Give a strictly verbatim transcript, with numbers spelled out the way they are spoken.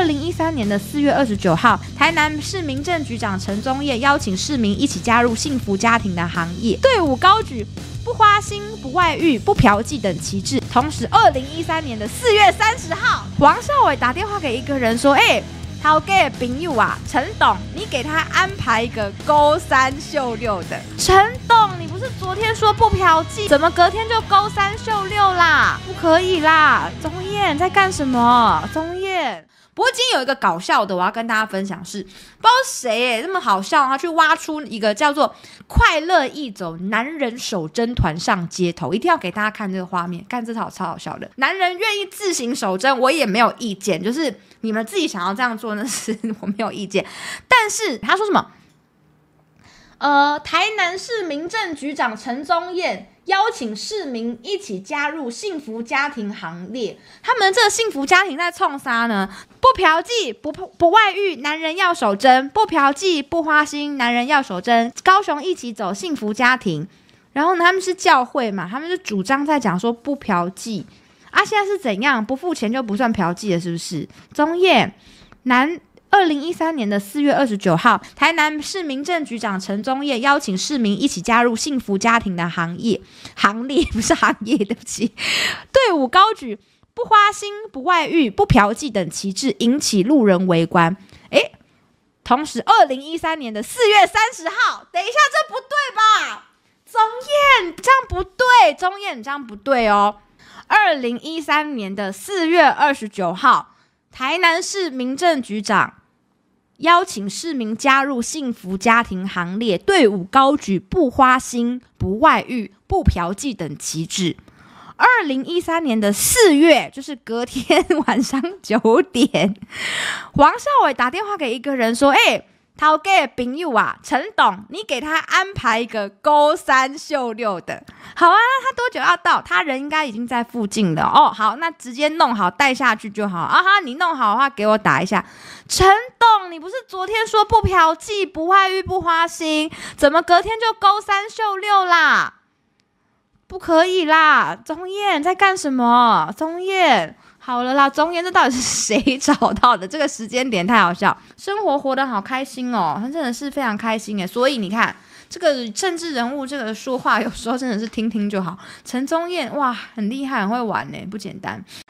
二零一三年的四月二十九号，台南市民政局长陈宗彦邀请市民一起加入幸福家庭的行业，队伍高举不花心、不外遇、不嫖妓等旗帜。同时，二零一三年的四月三十号，王少伟打电话给一个人说：“哎、欸，他给朋友啊，陈董，你给他安排一个勾三秀六的。陈董，你不是昨天说不嫖妓，怎么隔天就勾三秀六啦？不可以啦！宗彦在干什么？宗彦。”不过今天有一个搞笑的，我要跟大家分享是，不知道谁哎这么好笑，他去挖出一个叫做“快乐一走，男人手针团上街头”，一定要给大家看这个画面，看这套超好笑的。男人愿意自行手针，我也没有意见，就是你们自己想要这样做，那是我没有意见。但是他说什么？呃，台南市民政局长陈宗彦邀请市民一起加入幸福家庭行列。他们这个幸福家庭在冲啥呢？不嫖妓，不不外遇，男人要守贞；不嫖妓，不花心，男人要守贞。高雄一起走幸福家庭。然后呢，他们是教会嘛，他们就主张在讲说不嫖妓啊。现在是怎样？不付钱就不算嫖妓了，是不是？宗彦男。二零一三年的四月二十九号，台南市民政局长陈宗彦邀请市民一起加入幸福家庭的行业行列，不是行业，对不起。队伍高举不花心、不外遇、不嫖妓等旗帜，引起路人围观。诶，同时，二零一三年的四月三十号，等一下，这不对吧？宗彦，这样不对，宗彦，你这样不对哦。二零一三年的四月二十九号，台南市民政局长邀请市民加入幸福家庭行列，队伍高举不花心、不外遇、不嫖妓等旗帜。二零一三年的四月，就是隔天晚上九点，王少伟打电话给一个人说：“哎、欸，他给朋友啊，陈董，你给他安排一个勾三秀六的。”好啊，他多久要到？他人应该已经在附近了哦。好，那直接弄好带下去就好啊哈。你弄好的话，给我打一下。陈董，你不是昨天说不嫖妓、不外遇、不花心，怎么隔天就勾三秀六啦？不可以啦！宗彦在干什么？宗彦，好了啦，宗彦，这到底是谁找到的？这个时间点太好笑，生活活得好开心哦，他真的是非常开心耶。所以你看。这个政治人物这个说话有时候真的是听听就好。陈宗彦哇，很厉害，很会玩呢，不简单。